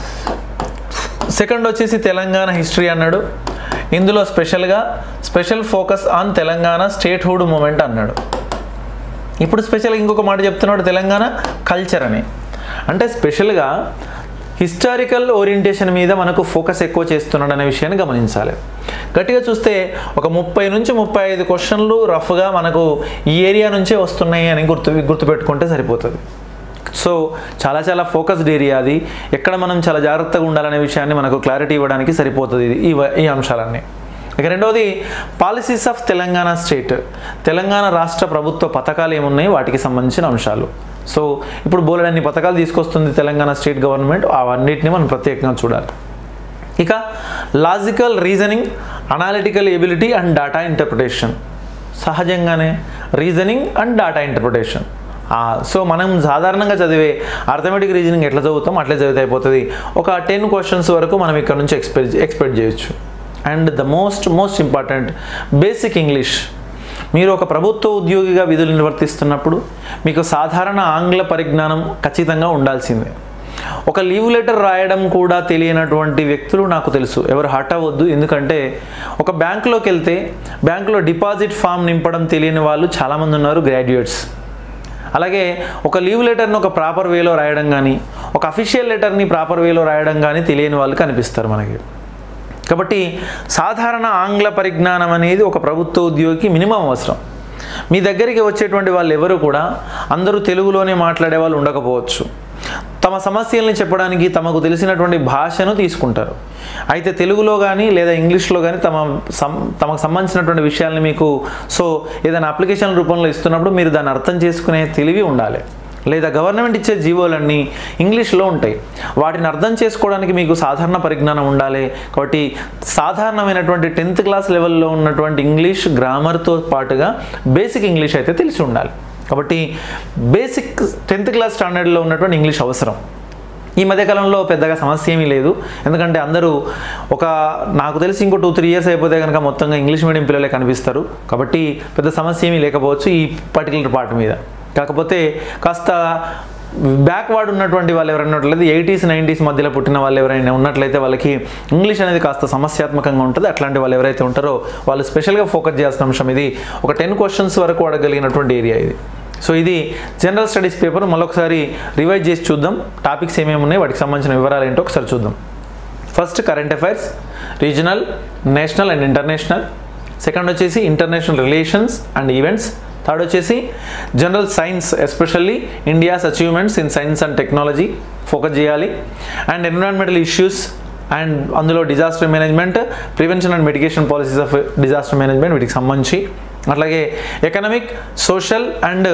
సెకండ్ వచ్చేసి తెలంగాణ హిస్టరీ అన్నాడు, ఇందులో special focus on Telangana statehood movement అన్నాడు. ఇప్పుడు స్పెషల్గా ఇంకొక మాట చెప్తున్నాడు తెలంగాణ కల్చర్ అని. అంటే స్పెషల్గా హిస్టారికల్ ఓరియంటేషన్ మీద మనకు ఫోకస్ ఎక్కువ చేస్తున్నాడు అనే విషయాన్ని గమనించాలి. గట్టిగా చూస్తే ఒక 30 నుంచి 35 క్వశ్చన్లు రఫ్గా మనకు ఈ ఏరియా నుంచే వస్తున్నాయి అని గుర్తుపెట్టుకుంటే సరిపోతుంది. సో చాలా చాలా ఫోకస్డ్ ఏరియా అది, ఎక్కడ మనం చాలా జాగ్రత్తగా ఉండాలనే విషయాన్ని మనకు క్లారిటీ ఇవ్వడానికి సరిపోతుంది ఈ అంశాలన్నీ. ఇక రెండవది policies of Telangana state, Telangana రాష్ట్ర ప్రభుత్వ పథకాలు ఏమున్నాయి వాటికి సంబంధించిన అంశాలు. సో ఇప్పుడు బోలెడన్ని పథకాలు తీసుకొస్తుంది తెలంగాణ స్టేట్ గవర్నమెంట్, అవన్నిటిని మనం ప్రత్యేకంగా చూడాలి. ఇక logical reasoning, analytical ability and data interpretation, సహజంగానే reasoning and data interpretation. So మనం సాధారణంగా చదివే అర్థమెటిక్ రీజనింగ్ ఎట్లా చదువుతాం అట్లే చదివితే అయిపోతుంది. ఒక 10 క్వశ్చన్స్ వరకు మనం ఇక్కడ నుంచి ఎక్స్పెక్ట్ చేయొచ్చు. And the most important basic English. మీరు ఒక ప్రభుత్వ ఉద్యోగిగా విధులు నిర్వర్తిస్తున్నప్పుడు మీకు సాధారణ ఆంగ్ల పరిజ్ఞానం ఖచ్చితంగా ఉండాల్సిందే. ఒక లీవ్ లెటర్ రాయడం కూడా తెలియనటువంటి వ్యక్తులు నాకు తెలుసు, ఎవరు హర్ట్ అవ్వద్దు. ఎందుకంటే ఒక బ్యాంకులోకి వెళ్తే బ్యాంకులో డిపాజిట్ ఫామ్ నింపడం తెలియని వాళ్ళు చాలామంది ఉన్నారు, గ్రాడ్యుయేట్స్. అలాగే ఒక లీవ్ లెటర్ని ఒక ప్రాపర్ వేలో రాయడం కానీ, ఒక అఫీషియల్ లెటర్ని ప్రాపర్ వేలో రాయడం కానీ తెలియని వాళ్ళు కనిపిస్తారు మనకి. కాబట్టి సాధారణ ఆంగ్ల పరిజ్ఞానం అనేది ఒక ప్రభుత్వ ఉద్యోగికి మినిమం అవసరం. మీ దగ్గరికి వచ్చేటువంటి వాళ్ళు ఎవరు కూడా అందరూ తెలుగులోనే మాట్లాడే వాళ్ళు ఉండకపోవచ్చు. తమ సమస్యల్ని చెప్పడానికి తమకు తెలిసినటువంటి భాషను తీసుకుంటారు. అయితే తెలుగులో కానీ లేదా ఇంగ్లీష్లో కానీ తమకు సంబంధించినటువంటి విషయాల్ని మీకు ఏదైనా అప్లికేషన్ రూపంలో ఇస్తున్నప్పుడు మీరు దాన్ని అర్థం చేసుకునే తెలివి ఉండాలి. లేదా గవర్నమెంట్ ఇచ్చే జీవోలన్నీ ఇంగ్లీష్లో ఉంటాయి, వాటిని అర్థం చేసుకోవడానికి మీకు సాధారణ పరిజ్ఞానం ఉండాలి. కాబట్టి సాధారణమైనటువంటి 10th క్లాస్ లెవెల్లో ఉన్నటువంటి ఇంగ్లీష్ గ్రామర్తో పాటుగా బేసిక్ ఇంగ్లీష్ అయితే తెలిసి ఉండాలి. కాబట్టి బేసిక్ 10th క్లాస్ స్టాండర్డ్లో ఉన్నటువంటి ఇంగ్లీష్ అవసరం. ఈ మధ్యకాలంలో పెద్దగా సమస్య ఏమీ లేదు, ఎందుకంటే అందరూ నాకు తెలిసి ఇంకో 2-3 ఇయర్స్ అయిపోతే కనుక మొత్తంగా ఇంగ్లీష్ మీడియం పిల్లలే కనిపిస్తారు. కాబట్టి పెద్ద సమస్య ఏమీ లేకపోవచ్చు ఈ పర్టికులర్ పార్ట్ మీద. కాకపోతే కాస్త బ్యాక్వర్డ్ ఉన్నటువంటి వాళ్ళు ఎవరైనా ఉన్నట్లయితే 80s 90s మధ్యలో పుట్టిన వాళ్ళు ఎవరైనా ఉన్నట్లయితే వాళ్ళకి ఇంగ్లీష్ అనేది కాస్త సమస్యాత్మకంగా ఉంటుంది. అట్లాంటి వాళ్ళు ఎవరైతే ఉంటారో వాళ్ళు స్పెషల్గా ఫోకస్ చేయాల్సిన అంశం ఇది. ఒక 10 క్వశ్చన్స్ వరకు అడగలిగినటువంటి ఏరియా ఇది. సో ఇది జనరల్ స్టడీస్ పేపర్. మళ్ళొకసారి రివైజ్ చేసి చూద్దాం, టాపిక్స్ ఏమేమి ఉన్నాయి వాటికి సంబంధించిన వివరాలు ఏంటో ఒకసారి చూద్దాం. First current affairs, regional, national and international. Second వచ్చేసి international relations and events. Third వచ్చేసి general science, especially India's achievements in science and technology focus చేయాలి. అండ్ ఎన్విరాన్మెంటల్ ఇష్యూస్ అండ్ అందులో disaster management, prevention and mitigation policies of disaster management వీటికి సంబంధించి. అట్లాగే economic, social and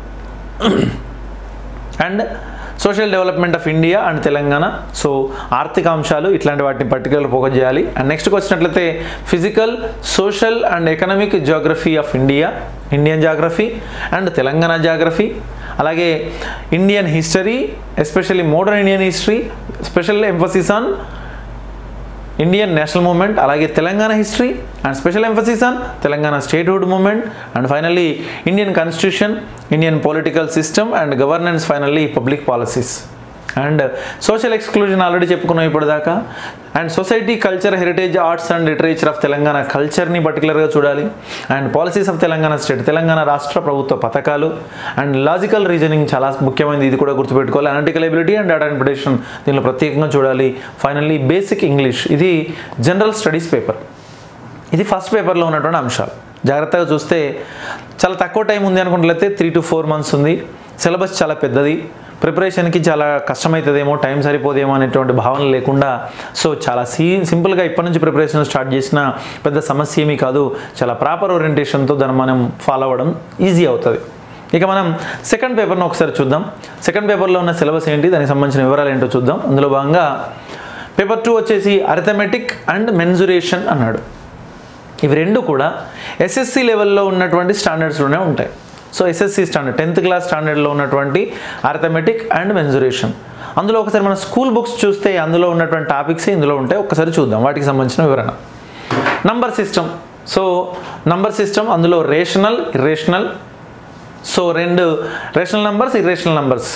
social development of India and Telangana. So ఆర్థిక అంశాలు ఇట్లాంటి వాటిని particular focus చేయాలి. అండ్ నెక్స్ట్కి వచ్చినట్లయితే physical, social and economic geography of India, Indian geography and Telangana geography. అలాగే Indian history, especially modern Indian history, special emphasis on Indian national movement. అలాగే Telangana history and special emphasis on Telangana statehood movement. And finally Indian constitution, Indian political system and governance, finally public policies. And social exclusion already చెప్పుకున్నాం ఇప్పటిదాకా. And society, culture, heritage, arts and literature of Telangana, కల్చర్ని పర్టికులర్గా చూడాలి. And policies of Telangana state, Telangana రాష్ట్ర ప్రభుత్వ పథకాలు. And logical reasoning చాలా ముఖ్యమైనది, ఇది కూడా గుర్తుపెట్టుకోవాలి. Analytical ability and data interpretation దీనిలో ప్రత్యేకంగా చూడాలి. Finally basic English. ఇది జనరల్ స్టడీస్ పేపర్. ఇది ఫస్ట్ పేపర్లో ఉన్నటువంటి అంశాలు. జాగ్రత్తగా చూస్తే చాలా తక్కువ టైం ఉంది అనుకున్నట్లయితే 3 to 4 months ఉంది. సిలబస్ చాలా పెద్దది, ప్రిపరేషన్కి చాలా కష్టమవుతుందేమో, టైం సరిపోదేమో అనేటువంటి భావన లేకుండా చాలా సింపుల్గా ఇప్పటి నుంచి ప్రిపరేషన్ స్టార్ట్ చేసిన పెద్ద సమస్య ఏమీ కాదు. చాలా ప్రాపర్ ఓరియంటేషన్తో దాన్ని మనం ఫాలో అవ్వడం ఈజీ అవుతుంది. ఇక మనం సెకండ్ పేపర్ను ఒకసారి చూద్దాం. సెకండ్ పేపర్లో ఉన్న సిలబస్ ఏంటి, దానికి సంబంధించిన వివరాలు ఏంటో చూద్దాం. అందులో భాగంగా పేపర్ 2 వచ్చేసి అరిథమెటిక్ అండ్ మెన్జురేషన్ అన్నాడు. ఇవి రెండు కూడా ఎస్ఎస్సి లెవెల్లో ఉన్నటువంటి స్టాండర్డ్స్లోనే ఉంటాయి. So SSC standard 10th class స్టాండర్డ్లో ఉన్నటువంటి అరిథమెటిక్ అండ్ మెన్జురేషన్. అందులో ఒకసారి మన స్కూల్ బుక్స్ చూస్తే అందులో ఉన్నటువంటి టాపిక్స్ ఇందులో ఉంటాయి. ఒకసారి చూద్దాం వాటికి సంబంధించిన వివరణ. Number system. So number system అందులో rational, irrational. So 2 rational numbers, irrational numbers,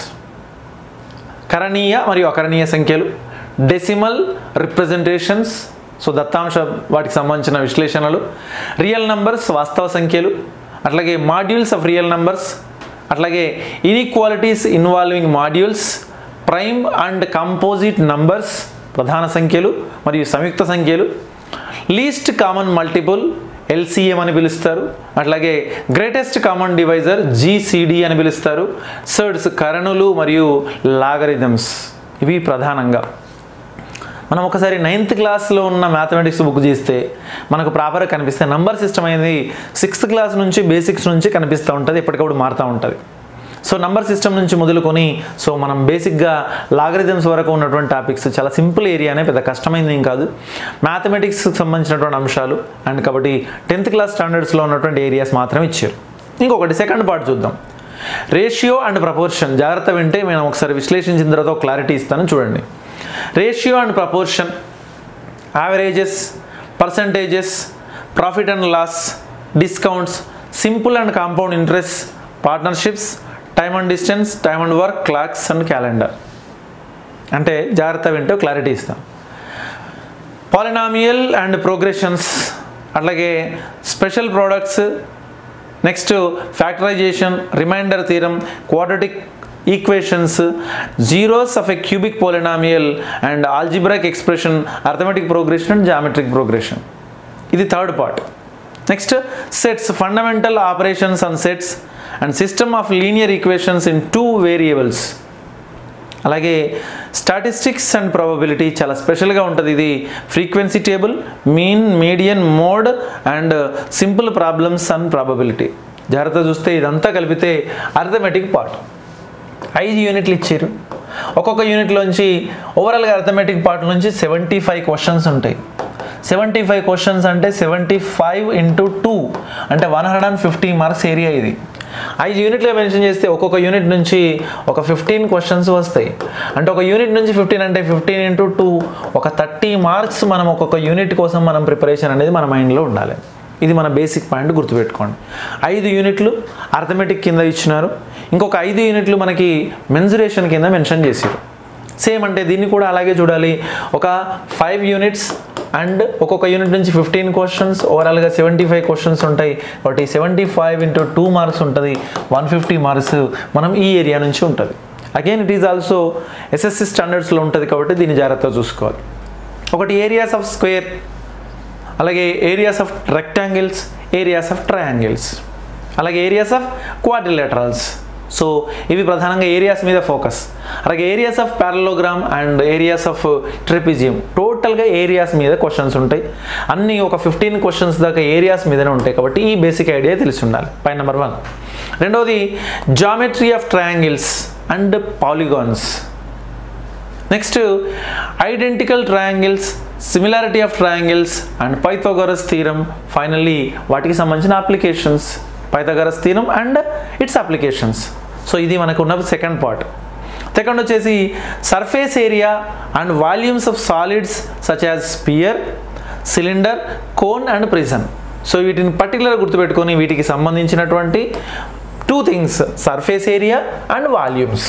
కరణీయ మరియు అకరణీయ సంఖ్యలు, డెసిమల్ రిప్రజెంటేషన్స్, సో దత్తాంశ వాటికి సంబంధించిన విశ్లేషణలు, రియల్ నంబర్స్ వాస్తవ సంఖ్యలు, అట్లాగే మాడ్యూల్స్ ఆఫ్ రియల్ నంబర్స్, అట్లాగే inequalities involving modules, prime and composite numbers ప్రధాన సంఖ్యలు మరియు సంయుక్త సంఖ్యలు, లీస్ట్ కామన్ మల్టిపుల్, LCM అని పిలుస్తారు. అట్లాగే గ్రేటెస్ట్ కామన్ డివైజర్ GCD అని పిలుస్తారు. సర్డ్స్ కరణులు మరియు లాగరిథమ్స్, ఇవి ప్రధానంగా. మనం ఒకసారి 9th క్లాస్లో ఉన్న మ్యాథమెటిక్స్ బుక్ చేస్తే మనకు ప్రాపర్గా కనిపిస్తే నంబర్ సిస్టమ్ అనేది 6th క్లాస్ నుంచి బేసిక్స్ నుంచి కనిపిస్తూ ఉంటుంది, ఎప్పటికప్పుడు మారుతూ ఉంటుంది. సో నంబర్ సిస్టమ్ నుంచి మొదలుకొని సో మనం బేసిక్గా లాగరిథమ్స్ వరకు ఉన్నటువంటి టాపిక్స్ చాలా సింపుల్ ఏరియానే, పెద్ద కష్టమైంది ఏం కాదు. మ్యాథమెటిక్స్కి సంబంధించినటువంటి అంశాలు అండ్ కాబట్టి 10th క్లాస్ స్టాండర్డ్స్లో ఉన్నటువంటి ఏరియాస్ మాత్రమే ఇచ్చారు. ఇంకొకటి సెకండ్ పార్ట్ చూద్దాం, రేషియో అండ్ ప్రపోర్షన్. జాగ్రత్త వింటే నేను ఒకసారి విశ్లేషించిన తర్వాత క్లారిటీ ఇస్తాను, చూడండి. Ratio and proportion, averages, percentages, profit and loss, discounts, simple and compound interest, partnerships, time and distance, time and work, clocks and calendar. అంటే జాగ్రత్త వింటూ క్లారిటీ ఇస్తాం. పాలినామియల్ అండ్ ప్రోగ్రెషన్స్, అట్లాగే special products, next factorisation, remainder theorem, quadratic equations, zeros of a cubic polynomial and algebraic expression, arithmetic progression and geometric progression. ఇది third part. Next sets, fundamental operations and sets and system of linear equations in 2 variables. అలాగే statistics and probability చాలా స్పెషల్గా ఉంటుంది. ఇది frequency table, mean, median, mode and simple problems and probability. జాగ్రత్త చూస్తే ఇదంతా కలిపితే అర్థమెటిక్ పార్ట్. 5 యూనిట్లు ఇచ్చారు. ఒక్కొక్క యూనిట్లోంచి ఓవరాల్గా అర్థమెటిక్ పార్ట్ నుంచి 75 క్వశ్చన్స్ ఉంటాయి. 75 క్వశ్చన్స్ అంటే 75 × 2 అంటే 150 మార్క్స్ ఏరియా. ఇది 5 యూనిట్లుగా మెన్షన్ చేస్తే ఒక్కొక్క యూనిట్ నుంచి ఒక 15 క్వశ్చన్స్ వస్తాయి. అంటే ఒక యూనిట్ నుంచి 15 అంటే 15 × 2 ఒక 30 మార్క్స్ మనం ఒక్కొక్క యూనిట్ కోసం మనం ప్రిపరేషన్ అనేది మన మైండ్లో ఉండాలి. ఇది మన బేసిక్ పాయింట్ గుర్తుపెట్టుకోండి. 5 యూనిట్లు అర్థమెటిక్ కింద ఇచ్చినారు, ఇంకొక 5 యూనిట్లు మనకి మెన్సురేషన్ కింద మెన్షన్ చేశారు. సేమ్ అంటే దీన్ని కూడా అలాగే చూడాలి. ఒక 5 యూనిట్స్ అండ్ ఒక్కొక్క యూనిట్ నుంచి 15 క్వశ్చన్స్, ఓవరాల్గా 75 క్వశ్చన్స్ ఉంటాయి. కాబట్టి 75 × 2 మార్క్స్ ఉంటుంది, 150 మార్క్స్ మనం ఈ ఏరియా నుంచి ఉంటుంది. Again it is also SSC స్టాండర్డ్స్లో ఉంటుంది కాబట్టి దీన్ని జాగ్రత్తగా చూసుకోవాలి. ఒకటి ఏరియాస్ ఆఫ్ స్క్వేర్, అలాగే areas of rectangles, areas of triangles, అలాగే ఏరియాస్ ఆఫ్ క్వాడ్రిలేటరల్స్. సో ఇవి ప్రధానంగా ఏరియాస్ మీద ఫోకస్. అలాగే areas of parallelogram and areas of trapezium, టోటల్గా ఏరియాస్ మీద క్వశ్చన్స్ ఉంటాయి. అన్నీ ఒక 15 క్వశ్చన్స్ దాకా ఏరియాస్ మీదనే ఉంటాయి కాబట్టి ఈ బేసిక్ ఐడియా తెలిసి ఉండాలి. Point number 1. రెండవది geometry of triangles and polygons. Next identical triangles, similarity of triangles and Pythagoras theorem. Finally వాటికి సంబంధించిన applications, Pythagoras theorem and its applications. So ఇది మనకు ఉన్న సెకండ్ పార్ట్. సెకండ్ వచ్చేసి surface area and volumes of solids such as sphere, cylinder, cone and prism. So వీటిని particular గుర్తుపెట్టుకొని వీటికి సంబంధించినటువంటి 2 things, surface area and volumes.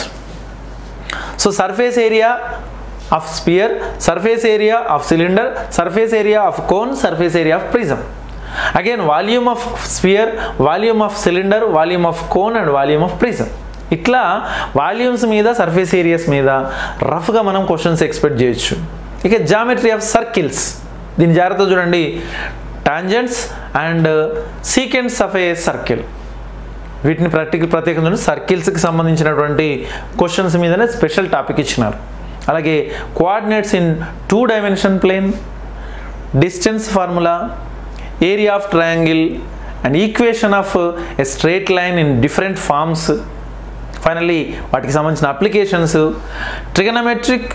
So surface area of sphere, surface area of cylinder, surface area of cone, surface area of prism. Again volume of sphere, volume of cylinder, volume of cone and volume of prism. ఇట్లా volumes మీద, surface areas మీద రఫ్గా మనం questions expect చేయొచ్చు. ఇక geometry of circles, దీని జాగ్రత్త చూడండి. Tangents and secants of a circle, వీటిని ప్రత్యేకంగా సర్కిల్స్కి సంబంధించినటువంటి క్వశ్చన్స్ మీదనే స్పెషల్ టాపిక్ ఇచ్చినారు. అలాగే coordinates in 2 dimension plane, distance formula, area of triangle and equation of a straight line in different forms. Finally వాటికి సంబంధించిన applications, trigonometric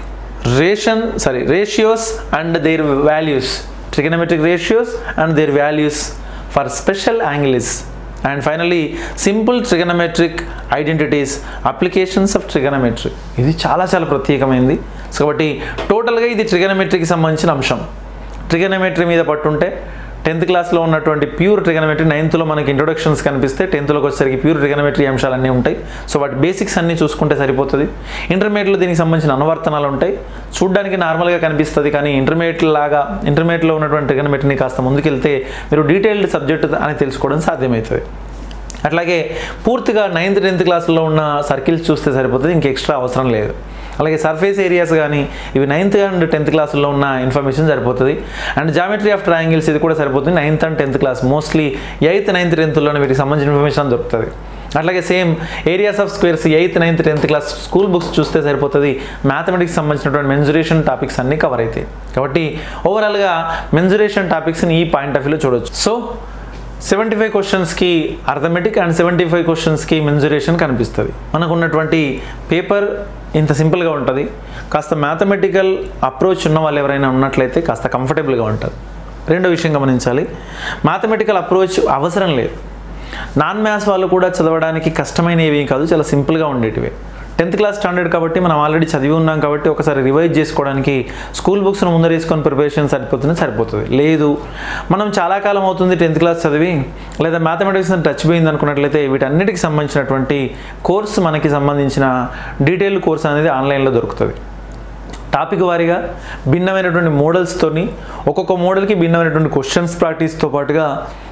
ratios and their values, trigonometric ratios and their values for special angles. And finally simple trigonometric identities, applications of trigonometry. ఇది చాలా చాలా ప్రత్యేకమైనది. కాబట్టి టోటల్గా ఇది ట్రిగనమెట్రీకి సంబంధించిన అంశం. ట్రిగనమెట్రీ మీద పట్టుంటే 10th క్లాస్లో ఉన్నటువంటి ప్యూర్ ట్రిగనమెట్రీ 9thలో మనకి ఇంట్రొడక్షన్స్ కనిపిస్తే 10thలోకి వచ్చేసరికి ప్యూర్ ట్రిగనమెట్రీ అంశాలన్నీ ఉంటాయి. సో వాటి బేసిక్స్ అన్నీ చూసుకుంటే సరిపోతుంది. ఇంటర్మీడియట్లో దీనికి సంబంధించిన అనువర్తనాలు ఉంటాయి. చూడడానికి నార్మల్గా కనిపిస్తుంది కానీ ఇంటర్మీడియట్లో ఉన్నటువంటి ట్రిగనమెట్రీని కాస్త ముందుకెళ్తే మీరు డీటెయిల్డ్ సబ్జెక్ట్ అని తెలుసుకోవడం సాధ్యమవుతుంది. అట్లాగే పూర్తిగా 9th 10th క్లాస్లో ఉన్న సర్కిల్స్ చూస్తే సరిపోతుంది, ఇంక ఎక్స్ట్రా అవసరం లేదు. అలాగే సర్ఫేస్ ఏరియాస్ కానీ ఇవి 9th అండ్ 10th క్లాసుల్లో ఉన్న ఇన్ఫర్మేషన్ సరిపోతుంది. అండ్ జామెట్రీ ఆఫ్ ట్రయాంగిల్స్ ఇది కూడా సరిపోతుంది 9th and 10th class, mostly 8th, 9th, 10thలోనే వీటికి సంబంధించిన ఇన్ఫర్మేషన్ దొరుకుతుంది. అట్లాగే same areas of squares 8th, 9th, 10th class school books చూస్తే సరిపోతుంది. మ్యాథమెటిక్స్ సంబంధించినటువంటి మెన్జురేషన్ టాపిక్స్ అన్నీ కవర్ అవుతాయి. కాబట్టి ఓవరాల్గా మెన్జురేషన్ టాపిక్స్ని ఈ పాయింట్ ఆఫ్ వ్యూలో చూడొచ్చు. సో 75 క్వశ్చన్స్కి అర్థమెటిక్ అండ్ 75 క్వశ్చన్స్కి మెన్జురేషన్ కనిపిస్తుంది. మనకు ఉన్నటువంటి పేపర్ ఇంత సింపుల్గా ఉంటుంది. కాస్త మ్యాథమెటికల్ అప్రోచ్ ఉన్న వాళ్ళు ఎవరైనా ఉన్నట్లయితే కాస్త కంఫర్టబుల్గా ఉంటుంది. రెండో విషయం గమనించాలి, మ్యాథమెటికల్ అప్రోచ్ అవసరం లేదు. నాన్ మ్యాథ్స్ వాళ్ళు కూడా చదవడానికి కష్టమైనవి కాదు, చాలా సింపుల్గా ఉండేటివి. 10th క్లాస్ స్టాండర్డ్ కాబట్టి మనం ఆల్రెడీ చదివి ఉన్నాం కాబట్టి ఒకసారి రివైజ్ చేసుకోవడానికి స్కూల్ బుక్స్ను ముందర వేసుకొని ప్రిపరేషన్ సరిపోతుంది. లేదు మనం చాలా కాలం అవుతుంది 10th క్లాస్ చదివి లేదా మ్యాథమెటిక్స్ టచ్ పోయింది అనుకున్నట్లయితే వీటన్నిటికి సంబంధించినటువంటి కోర్స్ మనకి సంబంధించిన డీటెయిల్డ్ కోర్స్ అనేది ఆన్లైన్లో దొరుకుతుంది. టాపిక్ వారీగా భిన్నమైనటువంటి మోడల్స్తోని ఒక్కొక్క మోడల్కి భిన్నమైనటువంటి క్వశ్చన్స్ ప్రాక్టీస్తో పాటుగా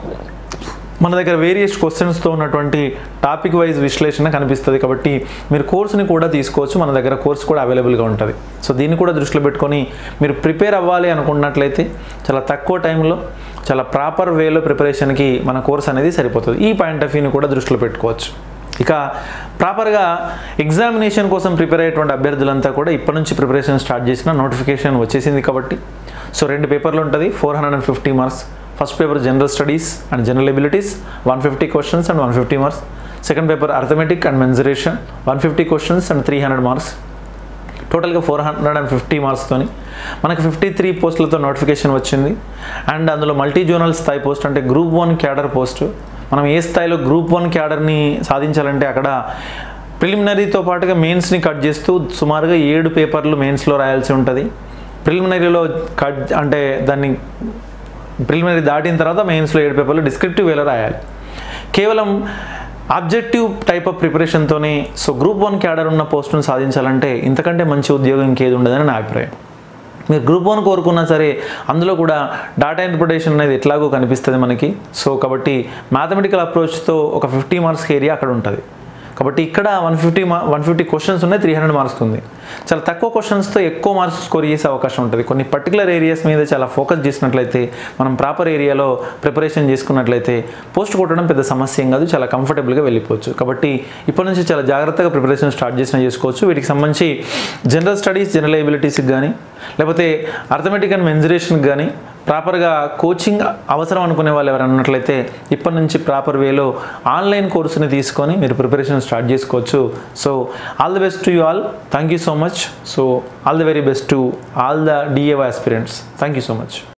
మన దగ్గర వేరియస్ క్వశ్చన్స్తో ఉన్నటువంటి టాపిక్ వైజ్ విశ్లేషణ కనిపిస్తుంది. కాబట్టి మీరు కోర్సుని కూడా తీసుకోవచ్చు, మన దగ్గర కోర్స్ కూడా అవైలబుల్గా ఉంటుంది. సో దీన్ని కూడా దృష్టిలో పెట్టుకొని మీరు ప్రిపేర్ అవ్వాలి అనుకున్నట్లయితే చాలా తక్కువ టైంలో చాలా ప్రాపర్ వేలో ప్రిపరేషన్కి మన కోర్స్ అనేది సరిపోతుంది. ఈ పాయింట్ ఆఫ్ వ్యూని కూడా దృష్టిలో పెట్టుకోవచ్చు. ఇక ప్రాపర్గా ఎగ్జామినేషన్ కోసం ప్రిపేర్ అయ్యేటువంటి అభ్యర్థులంతా కూడా ఇప్పటి నుంచి ప్రిపరేషన్ స్టార్ట్ చేసిన నోటిఫికేషన్ వచ్చేసింది. కాబట్టి సో 2 పేపర్లు ఉంటుంది, 450 marks. First paper general studies and general abilities 150 questions and 150 marks. Second paper arithmetic and mensuration 150 questions and 300 marks. టోటల్గా 450 మార్క్స్తోని మనకు 53 పోస్టులతో నోటిఫికేషన్ వచ్చింది. అండ్ అందులో మల్టీ జోనల్ స్థాయి పోస్ట్ అంటే గ్రూప్ 1 క్యాడర్ పోస్టు. మనం ఏ స్థాయిలో గ్రూప్ 1 క్యాడర్ని సాధించాలంటే అక్కడ ప్రిలిమినరీతో పాటుగా మెయిన్స్ని కట్ చేస్తూ సుమారుగా 7 పేపర్లు మెయిన్స్లో రాయాల్సి ఉంటుంది. ప్రిలిమినరీలో కట్ అంటే దాన్ని ప్రిలిమినరీ దాటిన తర్వాత మెయిన్స్లో 7 పేపర్లు డిస్క్రిప్టివ్ వేలో రాయాలి. కేవలం ఆబ్జెక్టివ్ టైప్ ఆఫ్ ప్రిపరేషన్తోనే సో గ్రూప్ 1 క్యాడర్ ఉన్న పోస్టును సాధించాలంటే ఇంతకంటే మంచి ఉద్యోగం ఇంకేది ఉండదని నా అభిప్రాయం. మీరు గ్రూప్ 1 కోరుకున్నా సరే అందులో కూడా డాటా ఇంటర్ప్రిటేషన్ అనేది ఎట్లాగో కనిపిస్తుంది మనకి. సో కాబట్టి మ్యాథమెటికల్ అప్రోచ్తో ఒక 50 మార్క్స్ ఏరియా అక్కడ ఉంటుంది. కాబట్టి ఇక్కడ 150 క్వశ్చన్స్ ఉన్నాయి, 300 మార్క్స్ ఉంది. చాలా తక్కువ క్వశ్చన్స్తో ఎక్కువ మార్క్స్ స్కోర్ చేసే అవకాశం ఉంటుంది. కొన్ని పర్టికులర్ ఏరియాస్ మీద చాలా ఫోకస్ చేసినట్లయితే మనం ప్రాపర్ ఏరియాలో ప్రిపరేషన్ చేసుకున్నట్లయితే పోస్ట్ కొట్టడం పెద్ద సమస్య ఏం కాదు, చాలా కంఫర్టబుల్గా వెళ్ళిపోవచ్చు. కాబట్టి ఇప్పటి నుంచి చాలా జాగ్రత్తగా ప్రిపరేషన్ స్టార్ట్ చేసుకోవచ్చు. వీటికి సంబంధించి జనరల్ స్టడీస్, జనరల్ ఎబిలిటీస్కి కానీ లేకపోతే అర్థమెటిక్ అండ్ మెన్జురేషన్కి కానీ ప్రాపర్గా కోచింగ్ అవసరం అనుకునే వాళ్ళు ఎవరైనా ఉన్నట్లయితే ఇప్పటి నుంచి ప్రాపర్ వేలో ఆన్లైన్ కోర్సుని తీసుకొని మీరు ప్రిపరేషన్ స్టార్ట్ చేసుకోవచ్చు. So all the best to you all. Thank you so much. So all the very best to all the DAO aspirants. Thank you so much.